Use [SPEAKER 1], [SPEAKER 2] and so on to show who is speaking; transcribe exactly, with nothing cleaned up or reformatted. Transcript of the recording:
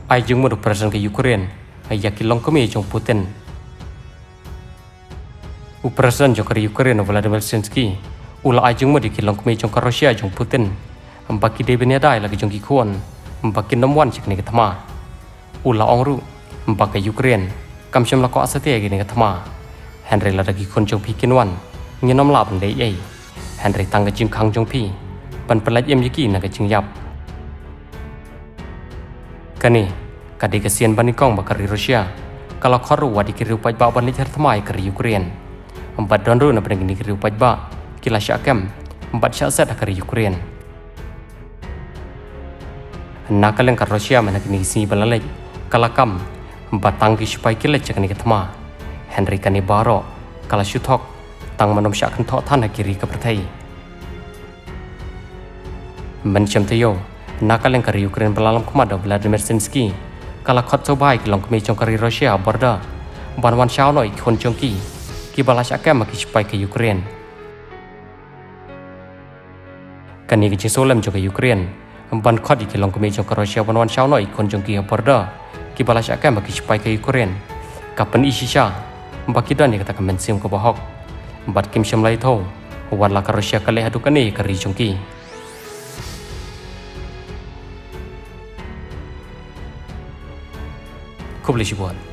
[SPEAKER 1] ai jung modok presiden ke Ukraine ai yakin long kami jong Putin u presiden jong ke Ukraine Vladimir Zelensky ula ai jung modik long kami jong ke Rusia jong Putin ambaki de benia dai lagi jong ki kuon ambaki nomwan chik ni ketama ula ongru ambaki Ukraine kam sham la ko asate gi ni ketama Henry la lagi kon jong pi kinwan nginom la ban dei ai Henry tang ga jing khang jong pi pan pelaj em yiki na ga jing yap kani kadi kesian bani kong bakari Rusia kalau koru wadi kiri upaj ba ban lijar thamai kari Ukraine empat donru na pengen kiri upaj ba kila syakam empat syaset kari Ukraine nakaleng kar Rusia mana kini si balalej kalakam empat tangki supaya kila cakani ketama Henry kani baro kala syuthok tang manom syakan thok than kiri ke pertai mencem tayo nakaleng kari Ukraine belalam kumada Vladimir Zelensky kala khot sobai kilong kemi chong kari Rusia borda banwan shao noi khon chong ki ki balas akam ki spai ke Ukraine kani ki solem jong ke Ukraine ban khot ki kilong kemi chong kari Rusia banwan shao noi khon chong ki borda ki balas akam ki spai ke Ukraine kapan isisha baki dan kata kamen sim ko bahok bat kim shamlai tho wala ka Rusia kale hadu kani kari chong ki Kubli Shibuan.